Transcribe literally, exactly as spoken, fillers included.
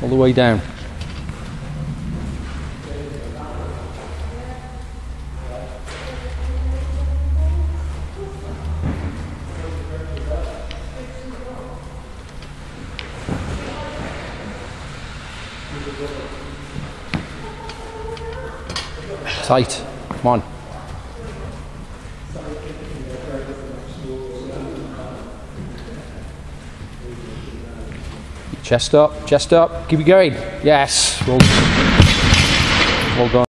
all the way down. Tight, come on. Chest up, chest up, keep it going. Yes, well, well done.